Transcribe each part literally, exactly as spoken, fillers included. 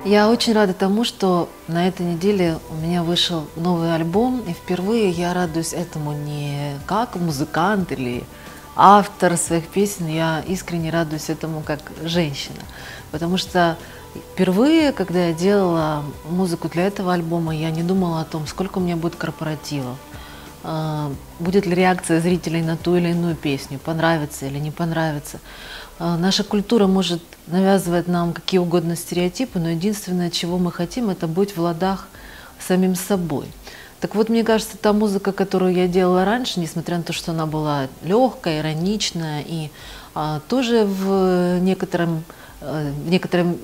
Я очень рада тому, что на этой неделе у меня вышел новый альбом, и впервые я радуюсь этому не как музыкант или автор своих песен, я искренне радуюсь этому как женщина. Потому что впервые, когда я делала музыку для этого альбома, я не думала о том, сколько у меня будет корпоративов, а, будет ли реакция зрителей на ту или иную песню, понравится или не понравится. А, Наша культура может навязывать нам какие угодно стереотипы, но единственное, чего мы хотим, это быть в ладах с самим собой. Так вот, мне кажется, та музыка, которую я делала раньше, несмотря на то, что она была легкая, ироничная и а, тоже в некотором, а, в некотором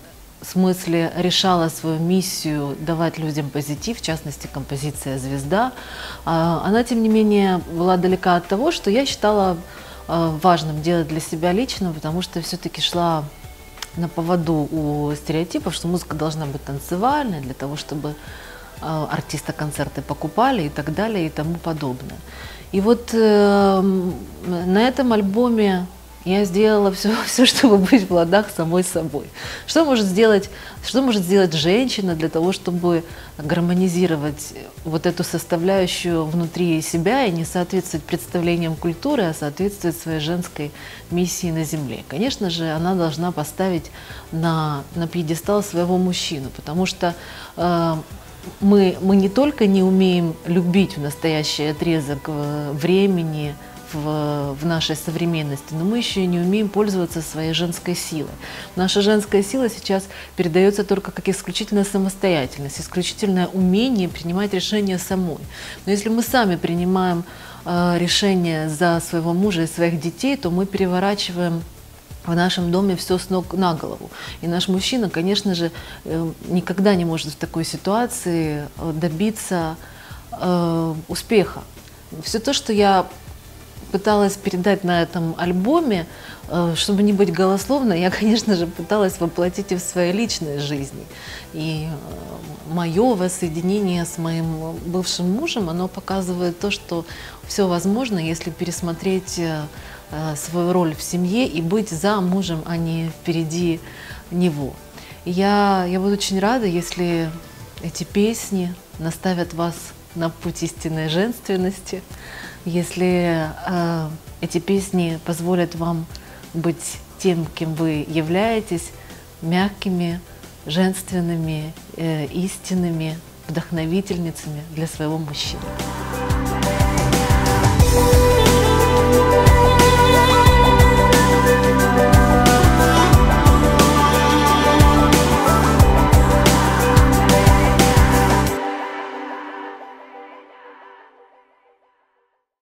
смысле решала свою миссию давать людям позитив, в частности, композиция «Звезда», а, она, тем не менее, была далека от того, что я считала а, важным делать для себя лично, потому что все-таки шла на поводу у стереотипов, что музыка должна быть танцевальной, для того, чтобы а, артиста концерты покупали и так далее и тому подобное. И вот э, на этом альбоме я сделала все, все, чтобы быть в ладах с самой собой. Что может сделать, что может сделать женщина для того, чтобы гармонизировать вот эту составляющую внутри себя и не соответствовать представлениям культуры, а соответствовать своей женской миссии на земле? Конечно же, она должна поставить на, на пьедестал своего мужчину, потому что э, мы, мы не только не умеем любить в настоящий отрезок времени, В, в нашей современности, но мы еще и не умеем пользоваться своей женской силой. Наша женская сила сейчас передается только как исключительная самостоятельность, исключительное умение принимать решения самой. Но если мы сами принимаем э, решения за своего мужа и своих детей, то мы переворачиваем в нашем доме все с ног на голову. И наш мужчина, конечно же, э, никогда не может в такой ситуации добиться э, успеха. Все то, что я пыталась передать на этом альбоме, чтобы не быть голословной, я, конечно же, пыталась воплотить и в своей личной жизни. И мое воссоединение с моим бывшим мужем, оно показывает то, что все возможно, если пересмотреть свою роль в семье и быть за мужем, а не впереди него. Я, я буду очень рада, если эти песни наставят вас на путь истинной женственности, если э, эти песни позволят вам быть тем, кем вы являетесь, мягкими, женственными, э, истинными, вдохновительницами для своего мужчины.